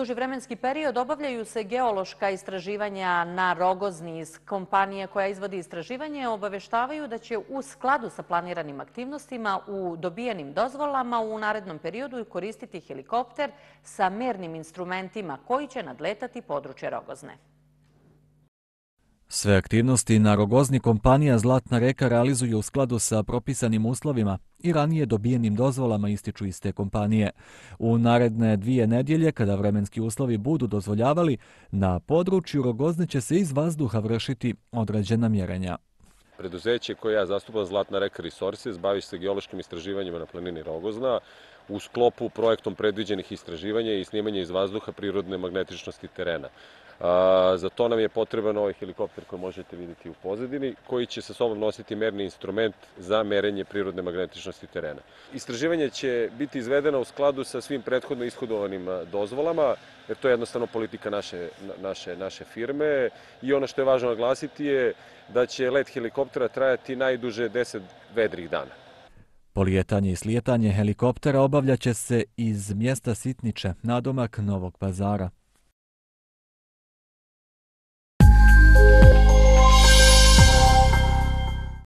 duži vremenski period obavljaju se geološka istraživanja na Rogozni. Kompanije koja izvodi istraživanje obaveštavaju da će u skladu sa planiranim aktivnostima u dobijenim dozvolama u narednom periodu koristiti helikopter sa mernim instrumentima koji će nadletati područje Rogozne. Sve aktivnosti na Rogozni kompanija Zlatna reka realizuje u skladu sa propisanim uslovima i ranije dobijenim dozvolama, ističu iz te kompanije. U naredne 2 nedjelje, kada vremenski uslovi budu dozvoljavali, na području Rogozne će se iz vazduha vršiti određena mjerenja. Preduzeće koje ja zastupam, Zlatna reka Resources, bavi se geološkim istraživanjima na planini Rogozna u sklopu projektom predviđenih istraživanja i snimanja iz vazduha prirodne magnetičnosti terena. Za to nam je potreban ovaj helikopter koji možete vidjeti u pozadini, koji će sa sobom nositi merni instrument za merenje prirodne magnetičnosti terena. Istraživanje će biti izvedeno u skladu sa svim prethodno ishodovanim dozvolama, jer to je jednostavno politika naše firme. I ono što je važno naglasiti je da će let helikoptera trajati najduže 10 vedrih dana. Polijetanje i slijetanje helikoptera obavljaće se iz mjesta Sitniče, nadomak Novog Pazara.